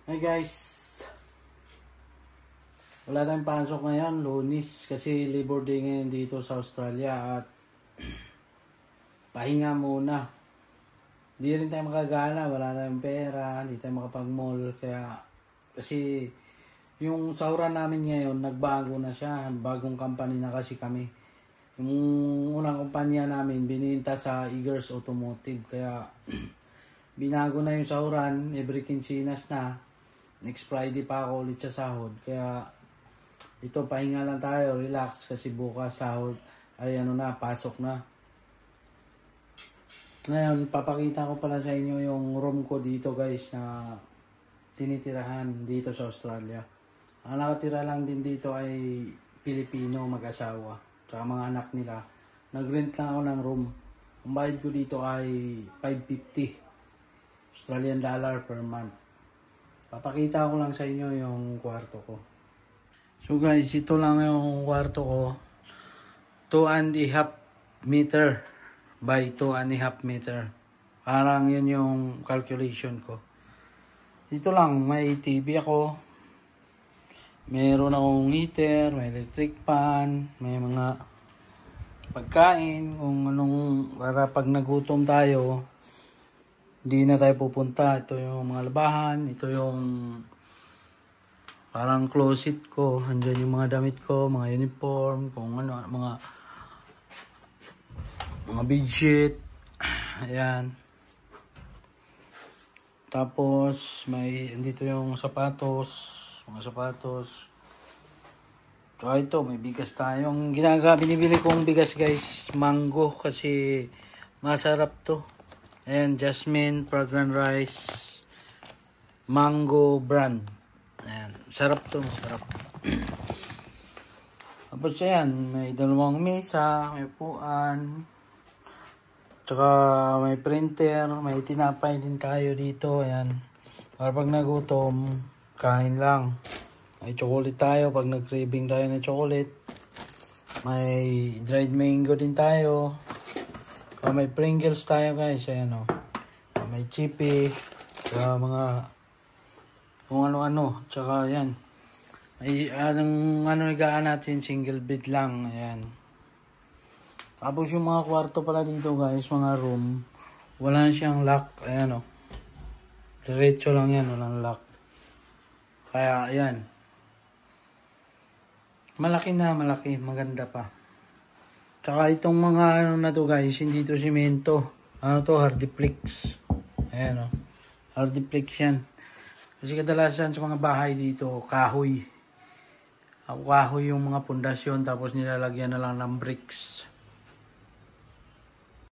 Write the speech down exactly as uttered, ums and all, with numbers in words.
Hey guys, wala tayong pasok ngayon, Lunes, kasi Labor Day ngayon dito sa Australia at pahinga muna. Hindi rin tayo makagala, wala tayong pera, hindi tayo makapag-mall, kaya kasi yung sahuran namin ngayon, nagbago na siya, bagong company na kasi kami. Yung unang kumpanya namin, bininta sa Eagers Automotive, kaya binago na yung sahuran, every quincenas na. Next Friday pa ako ulit sa sahod. Kaya ito, pahinga lang tayo, relax, kasi bukas sahod ay ano na, pasok na. Ngayon, papakita ko pala sa inyo yung room ko dito guys na tinitirahan dito sa Australia. Ang nakatira lang din dito ay Pilipino, mag-asawa, tsaka mga anak nila. Nag-rent lang ako ng room. Ang bayad ko dito ay five fifty Australian dollar per month. Papakita ko lang sa inyo yung kwarto ko. So guys, ito lang yung kwarto ko. two and a half meter by two and a half meter. Parang yun yung calculation ko. Dito lang, may T V ako. Meron akong heater, may electric fan, may mga pagkain. Kung anong, para pag nagutom tayo, hindi na tayo pupunta. Ito yung mga labahan. Ito yung parang closet ko. Andyan yung mga damit ko, mga uniform, kung ano, mga mga bedsheet. Ayan. Tapos, may, andito yung sapatos, mga sapatos. So, ito, may bigas tayong ginagawa. Binibili kong bigas guys, mango, kasi masarap to. Ayan, jasmine, fragrant rice, mango brand. Ayan, sarap to, sarap. Tapos ayan, may dalawang mesa, may upuan, tsaka may printer, may tinapay din tayo dito. Ayan, para pag nagutom, kain lang. May chocolate tayo, pag nag-craving tayo ng chocolate. May dried mango din tayo. Uh, may Pringles tayo guys, ayan o. Uh, may chippy, uh, mga kung ano-ano, tsaka ayan. May anong ano higaan natin, single bed lang, ayan. Tapos yung mga kwarto pala dito guys, mga room, wala siyang lock, ayan o. Diretso lang yan, walang lock. Kaya ayan. Malaki na, malaki, maganda pa. Tsaka itong mga ano na to guys, hindi to simento. Ano to, hardiplex. Ayan o. Hardiplex yan. Kasi kadalasan sa mga bahay dito, kahoy. Kahoy yung mga pundasyon, tapos nilalagyan na lang ng bricks.